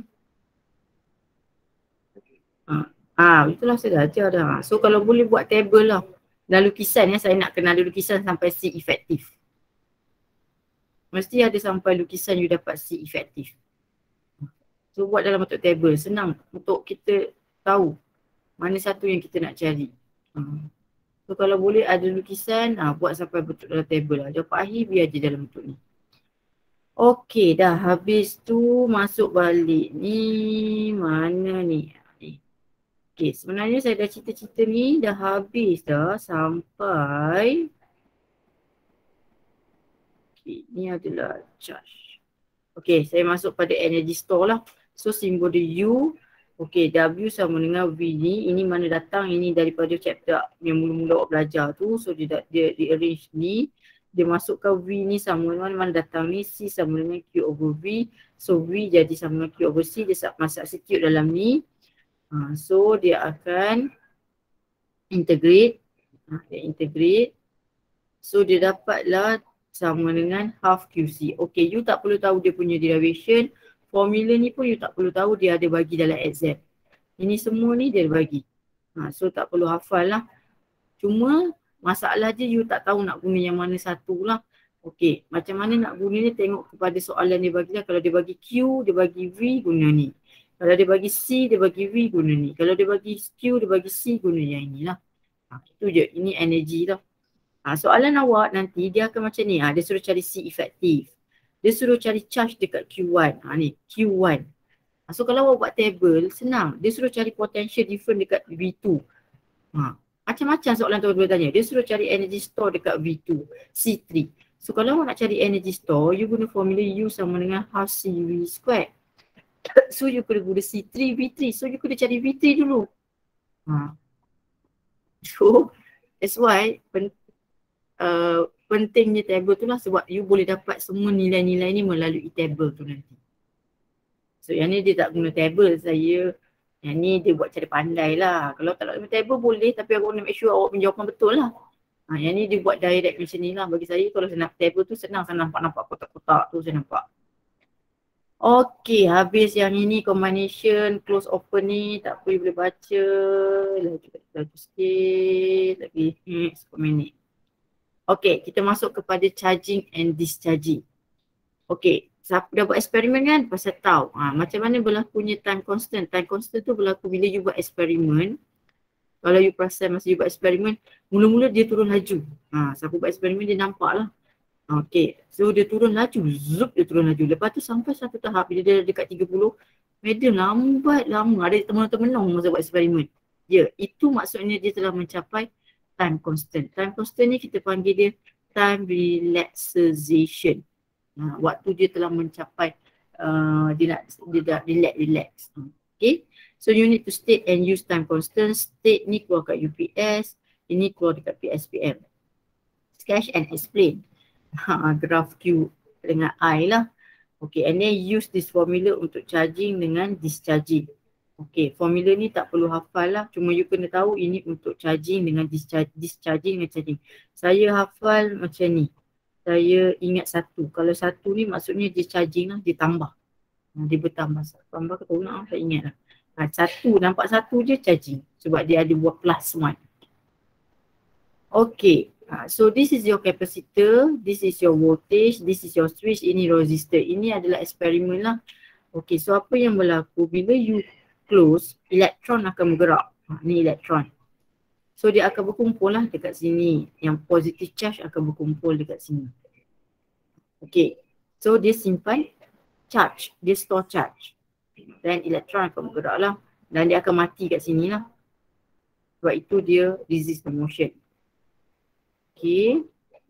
Ah, ha, itulah saya dah ajar dah. So kalau boleh buat table lah. Dan lukisan ya, saya nak kenal lukisan sampai C efektif. Mesti ada sampai lukisan you dapat C efektif. So buat dalam bentuk table. Senang untuk kita tahu mana satu yang kita nak cari. Hmm. So kalau boleh ada lukisan, ha, buat sampai bentuk dalam table lah. Jawapan akhir biar je dalam bentuk ni. Okey dah habis tu masuk balik ni. Mana ni? Okey, sebenarnya saya dah cerita-cerita ni dah habis dah sampai. Okey, ni adalah charge. Okey, saya masuk pada energy store lah. So simbol dia U. Okey, W sama dengan V ni. Ini mana datang, ini daripada chapter yang mula-mula awak belajar tu. So dia, dia, dia arrange ni. dia masukkan V ni sama dengan mana datang ni, C sama dengan Q over V. So V jadi sama dengan Q over C, dia masuk substitute dalam ni. Ha, so dia akan integrate, ha, dia integrate. So dia dapatlah sama dengan half Q C. Okay, you tak perlu tahu dia punya derivation. Formula ni pun you tak perlu tahu dia ada bagi dalam exam. Ini semua ni dia bagi. Ha, so tak perlu hafal lah. Cuma masalah je you tak tahu nak guna yang mana satu lah. Okay, macam mana nak guna ni tengok kepada soalan dia bagi lah. Kalau dia bagi Q, dia bagi V, guna ni. Kalau dia bagi C, dia bagi V, guna ni. Kalau dia bagi Q, dia bagi C, guna yang inilah. Ha, itu je. Ini energy lah. Ha, soalan awak nanti dia akan macam ni. Ha, dia suruh cari C effective. Dia suruh cari charge dekat Q one. Ha, ni Q one. Ha, so kalau awak buat table, senang. Dia suruh cari potential difference dekat V two. Ha, macam-macam soalan tu boleh tanya. Dia suruh cari energy store dekat V two, C three. So kalau awak nak cari energy store, you guna formula U sama dengan half C V squared. So you kena guna C three, V three. So you kena cari V three dulu. Ha. So that's why pen, uh, pentingnya table tu lah sebab you boleh dapat semua nilai-nilai ni melalui table tu nanti. So yang ni dia tak guna table saya. Yang ni dia buat cara pandai lah. Kalau tak nak guna table boleh tapi aku nak make sure awak punya jawapan betul lah. Ha, yang ni dia buat direct macam ni lah. Bagi saya kalau saya nak table tu senang saya nampak-nampak kotak-kotak tu saya nampak. Okay, habis yang ini combination, close open ni tak apa you boleh baca. Laju, laju sikit, tapi hmm, sepuluh minit. Okay, kita masuk kepada charging and discharging. Okay, siapa dah buat eksperimen kan? Pasal tahu ha, macam mana berlakunya time constant. Time constant tu berlaku bila you buat eksperimen. Kalau you perasan masa you buat eksperimen, mula-mula dia turun laju. Ha, siapa buat eksperimen dia nampak lah. Okay, so dia turun laju, zup dia turun laju. Lepas tu sampai satu tahap bila dia dekat tiga puluh, madam lambat lama. Ada teman-teman masa buat eksperimen. Ya, itu maksudnya dia telah mencapai time constant. Time constant ni kita panggil dia time relaxation. Ha, waktu dia telah mencapai, uh, dia nak dia dah relax, relax. Okay, so you need to state and use time constant. State ni keluar kat U P S, ini keluar dekat P S P M. Sketch and explain. Ha, graph Q dengan I lah. Okay, and then use this formula untuk charging dengan discharging. Okay, formula ni tak perlu hafal lah. Cuma you kena tahu ini untuk charging dengan discharge, discharging dengan charging. Saya hafal macam ni. Saya ingat satu. Kalau satu ni maksudnya discharging lah, dia tambah. Dia bertambah. Tambah ke tahu nak, tak ingat lah. Ha, satu, nampak satu je charging. Sebab dia ada buat plus one. Okay. Uh, so this is your capacitor, this is your voltage, this is your switch, ini resistor. Ini adalah eksperimen lah. Okay, so apa yang berlaku bila you close, elektron akan bergerak. Ha, ni elektron. So dia akan berkumpul lah dekat sini. Yang positive charge akan berkumpul dekat sini. Okay, so dia simpan charge, dia store charge. Dan elektron akan bergerak lah. Dan dia akan mati kat sini lah. Sebab itu dia resist the motion. Okay,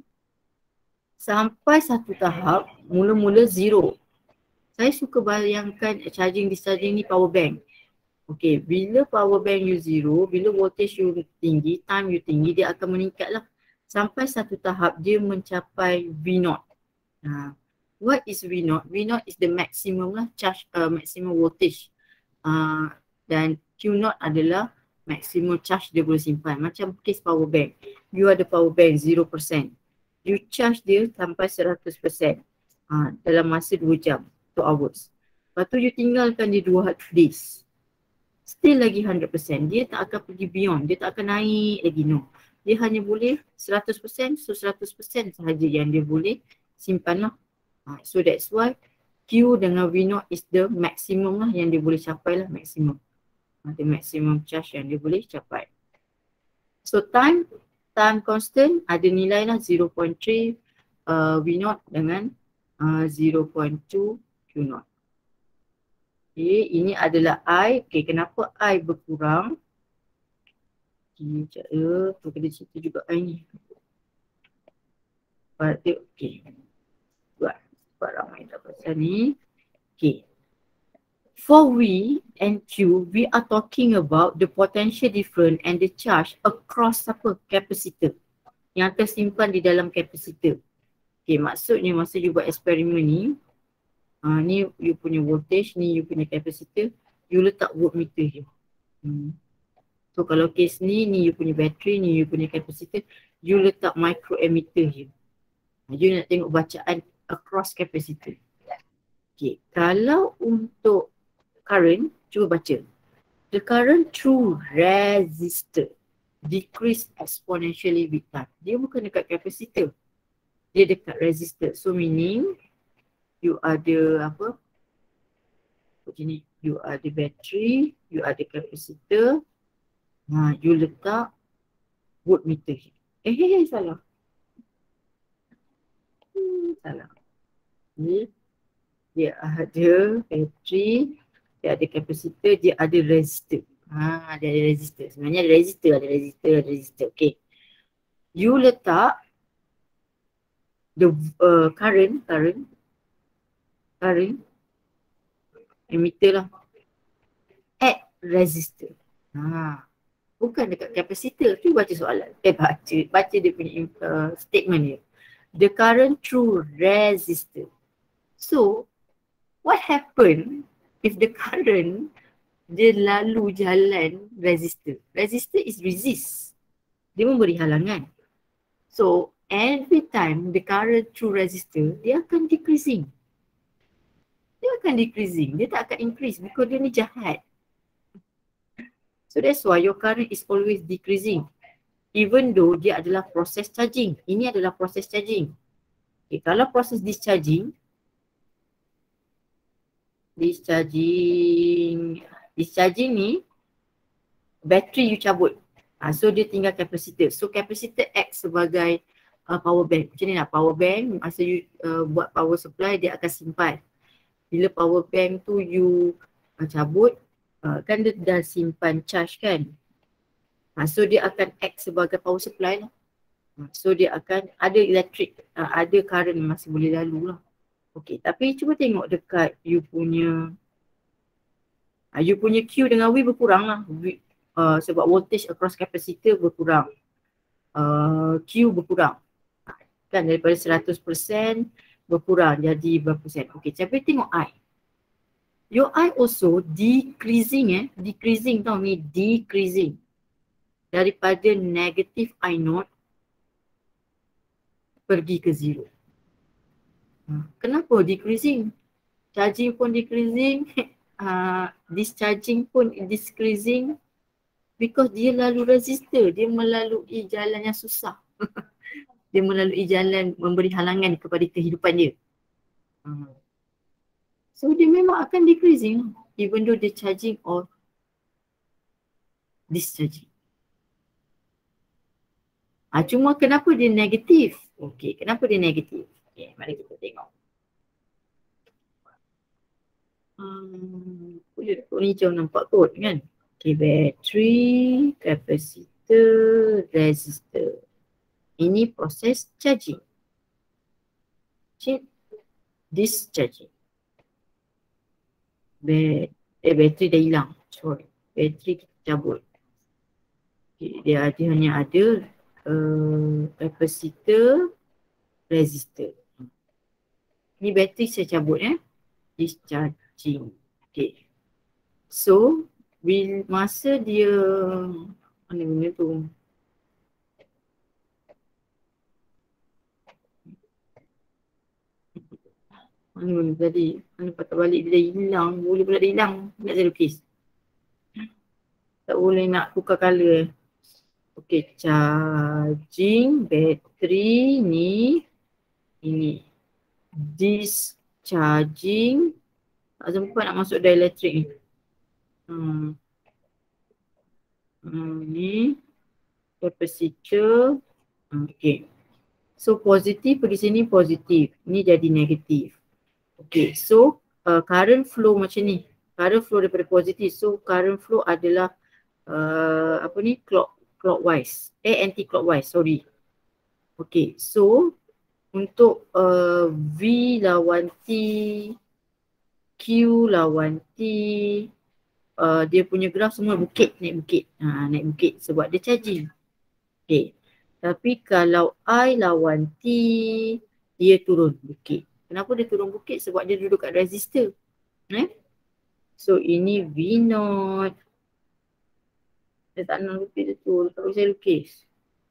sampai satu tahap, mula-mula zero. Saya suka bayangkan charging discharging ni power bank. Okay, bila power bank you zero, bila voltage you tinggi, time you tinggi, dia akan meningkat lah. Sampai satu tahap dia mencapai V naught. Ha. What is V naught? V naught is the maximum lah, charge uh, maximum voltage. Uh, dan Q naught adalah maximum charge dia boleh simpan. Macam case power bank. You ada power bank zero percent. You charge dia sampai seratus percent ha, dalam masa dua jam, two hours. Lepas tu you tinggalkan dia dua days. Still lagi one hundred percent. Dia tak akan pergi beyond. Dia tak akan naik lagi, no. Dia hanya boleh seratus percent. So seratus percent sahaja yang dia boleh simpan lah. Ha, so that's why Q dengan V naught is the maximum lah yang dia boleh capai lah, maximum. The maximum charge yang dia boleh capai. So time, time constant ada nilai lah zero point three uh, V naught dengan uh, zero point two Q naught. Okay, ini adalah I. Okay, kenapa I berkurang? Okay, cara tu kena cerita juga I ni. Okay, buat, buat ramai tak pasal ni. Okay. For V and Q, we are talking about the potential difference and the charge across apa? Capacitor. Yang tersimpan di dalam capacitor. Okay, maksudnya masa you buat eksperimen ni, uh, ni you punya voltage, ni you punya capacitor, you letak voltmeter je. Hmm. So kalau case ni, ni you punya battery, ni you punya capacitor, you letak microammeter je. You nak tengok bacaan across capacitor. Okay, kalau untuk current, cuba baca. The current through resistor decrease exponentially with time. Dia bukan dekat capacitor. Dia dekat resistor. So meaning you ada apa? Macam ni. You ada battery, you ada capacitor. Ha, you letak voltmeter. Eh, eh, eh salah. Hmm, salah. Ni dia ada battery, dia ada capacitor, dia ada resistor. Ha, dia ada resistor. Sebenarnya ada resistor, ada resistor, ada resistor. Okay. You letak the uh, current, current, current, emitter lah, at resistor. Ha, bukan dekat capacitor. Tu baca soalan. Eh baca, baca dia punya uh, statement dia. The current through resistor. So, what happen if the current dia lalu jalan resistor? Resistor is resist. Dia memberi halangan. So, every time the current through resistor, dia akan decreasing. Dia akan decreasing. Dia tak akan increase because dia ni jahat. So, that's why your current is always decreasing. Even though dia adalah proses charging. Ini adalah proses charging. Okay, kalau proses discharging, discharging, discharging ni, battery you cabut. Ha, so dia tinggal capacitor. So capacitor act sebagai uh, power bank. Macam ni lah, power bank, masa you uh, buat power supply, dia akan simpan. Bila power bank tu you uh, cabut, uh, kan dia dah simpan charge kan. Ha, so dia akan act sebagai power supply lah. Ha, so dia akan ada elektrik, uh, ada current masih boleh lalu lah. Okay, tapi cuba tengok dekat you punya, uh, you punya Q dengan V berkurang lah. V, uh, sebab voltage across capacitor berkurang. Uh, Q berkurang. Kan daripada seratus peratus berkurang jadi berapa persen. Okay, tapi tengok I. Your I also decreasing eh. Decreasing tau ni, decreasing. Daripada negative I naught pergi ke zero. Kenapa decreasing? Charging pun decreasing, uh, discharging pun decreasing because dia lalu resistor, dia melalui jalan yang susah. Dia melalui jalan memberi halangan kepada kehidupan dia. Uh. So dia memang akan decreasing even though dia charging or discharging. Ah, cuma kenapa dia negatif? Okey, kenapa dia negatif? Okay, mari kita tengok. Hmm, ni jauh nampak kot kan? Okay, battery, capacitor, resistor. Ini proses charging. Discharging. Bat eh, bateri dah hilang. Sorry. Bateri kita cabut. Okay, dia ada, hanya ada uh, capacitor, resistor. Ni bateri saya cabut eh. Discharging. Okay. So, bila masa dia, mana benda tu? Mana benda tadi? Mana patah balik dia dah hilang. Boleh pula dia hilang. Nak saya lukis. Tak boleh nak tukar colour. Okay, charging bateri ni. Ini. Discharging. Tak sempat nak masuk dielectric ni. Hmm. Hmm, ni. Capacitor. Okay. So positif pergi sini positif. Ni jadi negatif. Okay. So uh, current flow macam ni. Current flow daripada positif. So current flow adalah uh, apa ni? Clock, clockwise. Eh anti-clockwise. Sorry. Okay. So untuk uh, V lawan T, Q lawan T, uh, dia punya graf semua bukit, naik bukit. Ha, naik bukit sebab dia charging. Okay. Tapi kalau I lawan T, dia turun bukit. Kenapa dia turun bukit? Sebab dia duduk kat resistor. Eh? So ini V naught. Saya tak nak lukis tu, tapi saya lukis.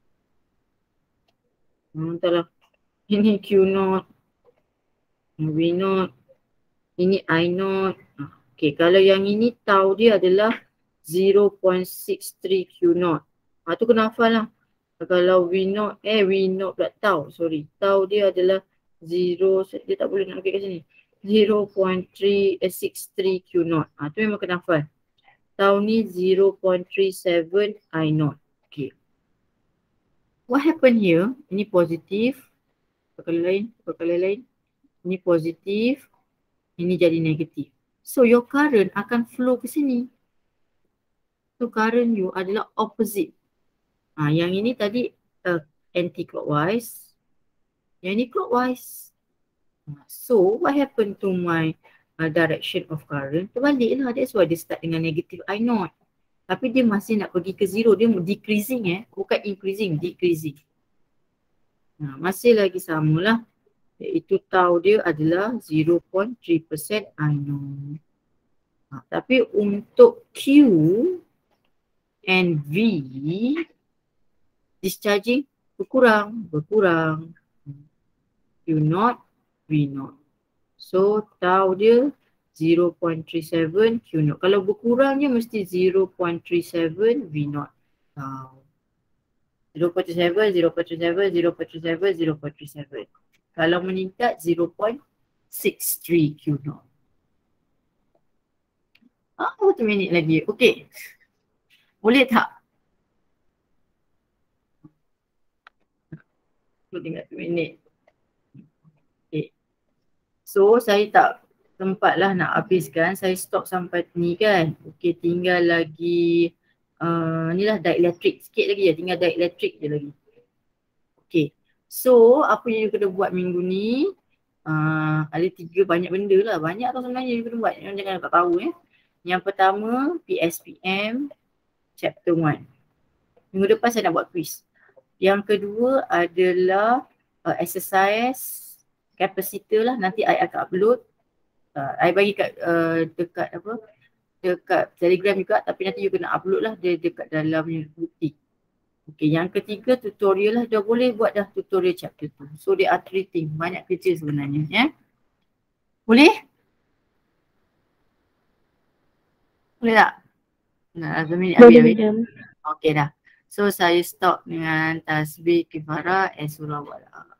Hmm, entahlah. Ini Q naught. V naught. Ini I naught. Okay, kalau yang ini tau dia adalah zero point six three Q naught. Ha, tu kena hafal lah. Kalau V naught, eh V naught pula tau, sorry. Tau dia adalah zero, dia tak boleh nak lukis kat sini. zero point three six three Q naught. Ha, tu memang kena hafal. Tau ni zero point three seven I naught. Okay. What happened here? Ini positif. Perkala lain, perkala lain. Ini positif. Ini jadi negatif. So your current akan flow ke sini. So current you adalah opposite. Ha, yang ini tadi uh, anti-clockwise. Yang ini clockwise. So what happened to my uh, direction of current? Terbalik lah. That's why dia start dengan negative I naught. Tapi dia masih nak pergi ke zero. Dia decreasing eh. Bukan increasing, decreasing. Nah, masih lagi samalah. Iaitu tau dia adalah zero point three percent I naught. Ha, tapi untuk Q and V, discharging berkurang, berkurang. Q naught, V naught. So tau dia zero point three seven Q naught. Kalau berkurangnya mesti zero point three seven V naught. Tau. zero point three seven, zero point three seven, zero point three seven, zero point three seven. Kalau meningkat zero point six three Q naught. Ah, satu minit lagi. Okey. Boleh tak? Aku tinggal satu minit. Okay. So saya tak sempat lah nak habiskan. Saya stop sampai ni kan. Okey, tinggal lagi uh, ni lah dielectric. Sikit lagi je. Tinggal dielectric je lagi. Okey. So apa yang you kena buat minggu ni? Uh, ada tiga banyak benda lah. Banyak tau sebenarnya you kena buat. Jangan tak tahu eh. Yang pertama P S P M chapter one. Minggu depan saya nak buat quiz. Yang kedua adalah uh, exercise capacitor lah. Nanti I akan upload. Uh, I bagi kat uh, dekat apa? Dekat Telegram juga, tapi nanti you kena upload lah dia dekat dalam bukti. Okay, yang ketiga tutorial lah. Dah boleh buat dah tutorial chapter tu. So they are treating. Banyak kerja sebenarnya ya. Boleh? Boleh tak? Nah, Azmi Boleh, habis. madam. Okay dah. So saya stop dengan tasbih kifara and surah wala.